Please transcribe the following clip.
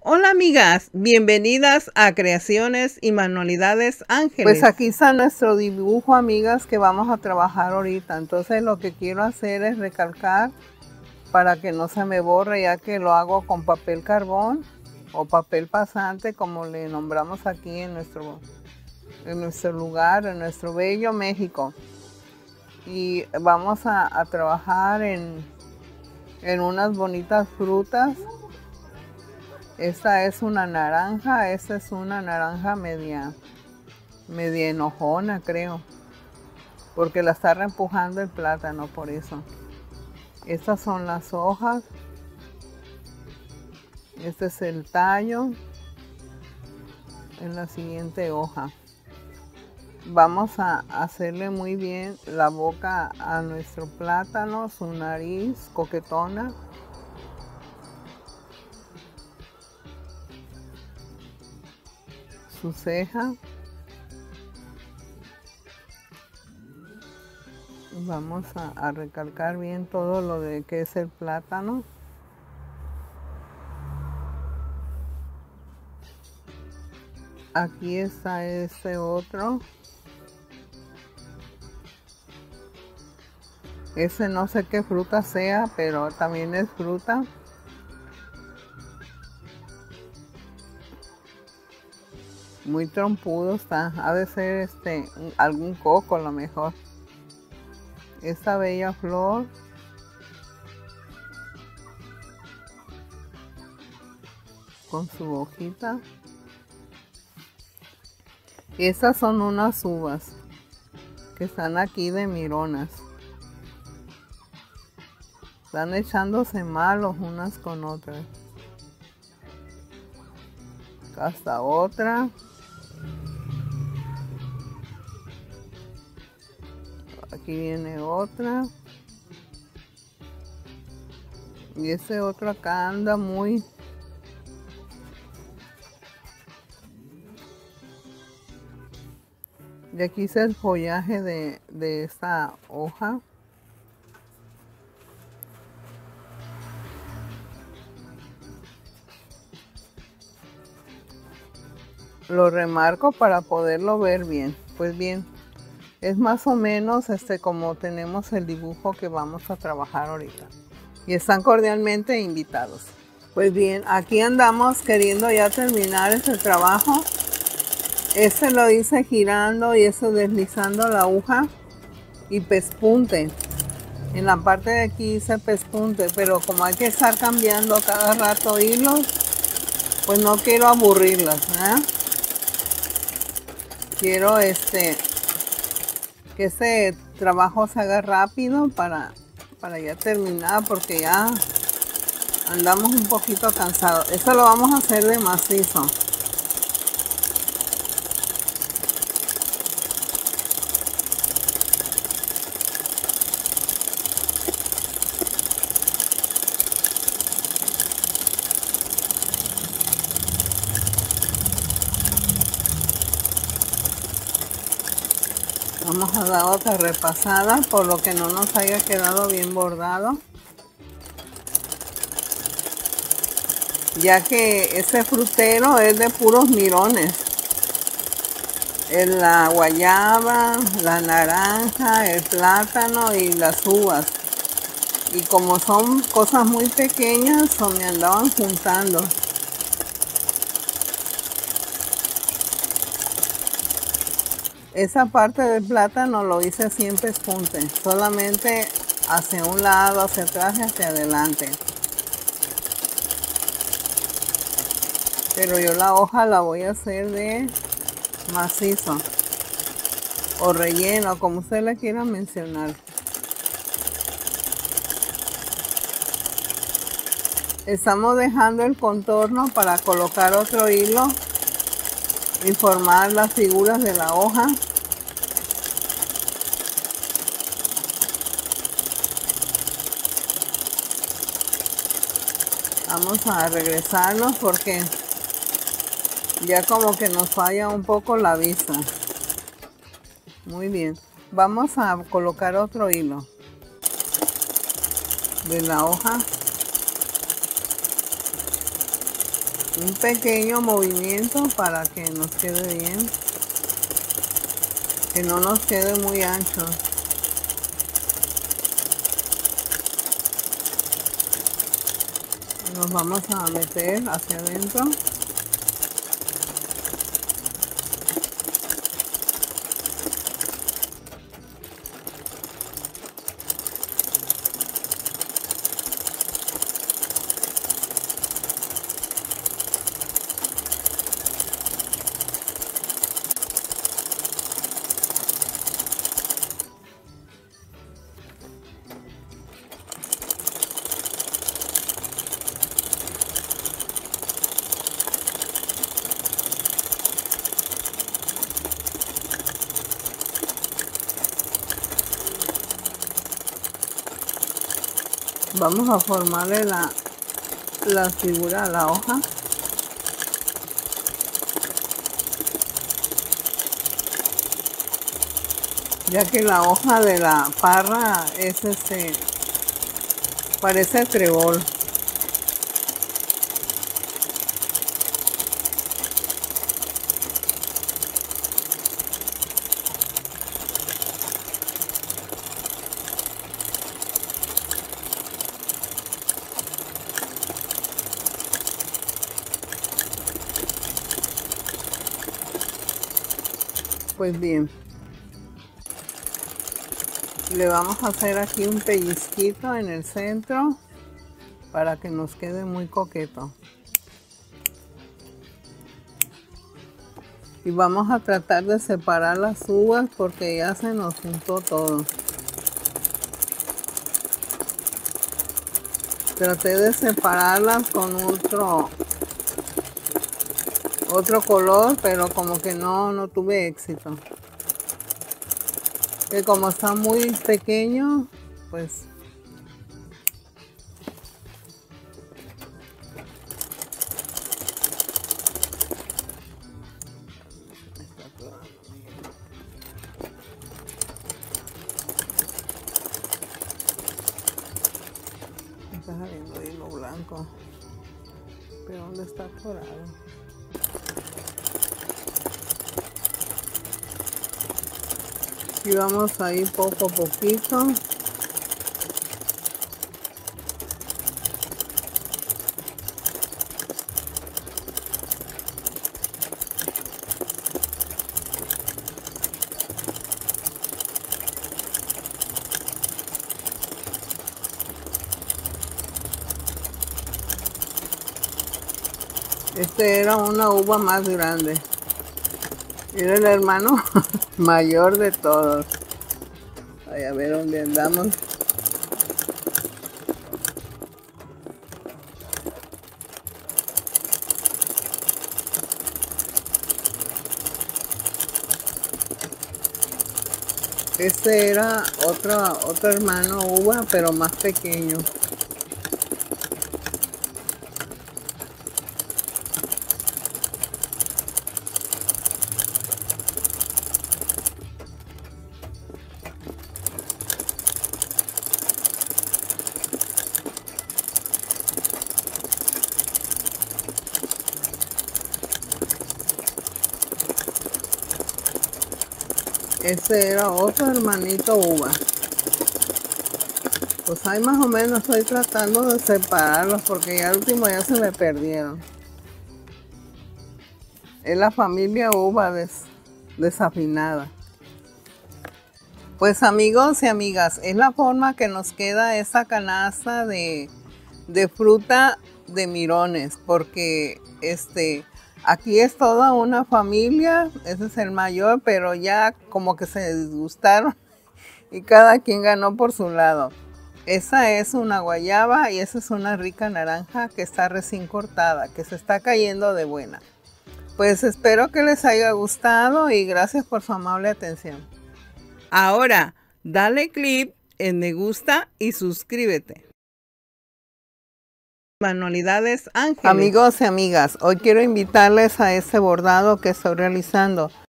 Hola amigas, bienvenidas a Creaciones y Manualidades Ángeles. Pues aquí está nuestro dibujo, amigas, que vamos a trabajar ahorita. Entonces lo que quiero hacer es recalcar para que no se me borre, ya que lo hago con papel carbón o papel pasante, como le nombramos aquí en nuestro lugar, en nuestro bello México. Y vamos a trabajar en unas bonitas frutas. Esta es una naranja, esta es una naranja media enojona, creo, porque la está reempujando el plátano, por eso. Estas son las hojas, este es el tallo, en la siguiente hoja. Vamos a hacerle muy bien la boca a nuestro plátano, su nariz coquetona. Su ceja. Vamos a recalcar bien todo lo de que es el plátano. Aquí está este otro. Ese no sé qué fruta sea, pero también es fruta. Muy trompudo está. Ha de ser algún coco a lo mejor. Esta bella flor. Con su hojita. Y estas son unas uvas que están aquí de mironas. Están echándose malos unas con otras. Hasta otra. Aquí viene otra. Y este otro acá anda muy... Y aquí es el follaje de esta hoja. Lo remarco para poderlo ver bien. Pues bien, es más o menos como tenemos el dibujo que vamos a trabajar ahorita. Y están cordialmente invitados. Pues bien, aquí andamos queriendo ya terminar este trabajo. Lo hice girando y deslizando la aguja y pespunte. En la parte de aquí hice pespunte, pero como hay que estar cambiando cada rato hilos, pues no quiero aburrirlas, ¿eh? Quiero que este trabajo se haga rápido para ya terminar, porque ya andamos un poquito cansados. Esto lo vamos a hacer de macizo. Vamos a dar otra repasada por lo que no nos haya quedado bien bordado, ya que este frutero es de puros mirones. Es la guayaba, la naranja, el plátano y las uvas. Y como son cosas muy pequeñas, me andaban juntando. Esa parte del plátano lo hice sin pespunte, solamente hacia un lado, hacia atrás y hacia adelante. Pero yo la hoja la voy a hacer de macizo o relleno, como usted le quiera mencionar. Estamos dejando el contorno para colocar otro hilo y formar las figuras de la hoja. Vamos a regresarnos porque ya como que nos falla un poco la vista. Muy bien. Vamos a colocar otro hilo de la hoja. un pequeño movimiento para que nos quede bien, que no nos quede muy ancho. Nos vamos a meter hacia adentro. Vamos a formarle la figura a la hoja. Ya que la hoja de la parra es parece trébol. Pues bien, le vamos a hacer aquí un pellizquito en el centro para que nos quede muy coqueto. Y vamos a tratar de separar las uvas porque ya se nos juntó todo. Traté de separarlas con otro color, pero como que no tuve éxito. Que como está muy pequeño, pues está saliendo hilo blanco. Pero ¿dónde está atorado? Y vamos a ir poco a poquito. Este era una uva más grande. Era el hermano mayor de todos. Ay, a ver dónde andamos. Este era otro hermano uva, pero más pequeño. Este era otro hermanito uva. Pues ahí más o menos estoy tratando de separarlos porque ya al último ya se me perdieron. Es la familia uva desafinada. Pues amigos y amigas, es la forma que nos queda esa canasta de fruta de mirones, porque aquí es toda una familia, ese es el mayor, pero ya como que se disgustaron y cada quien ganó por su lado. Esa es una guayaba y esa es una rica naranja que está recién cortada, que se está cayendo de buena. Pues espero que les haya gustado y gracias por su amable atención. Ahora, dale clic en me gusta y suscríbete. Manualidades Ángeles. Amigos y amigas, hoy quiero invitarles a este bordado que estoy realizando.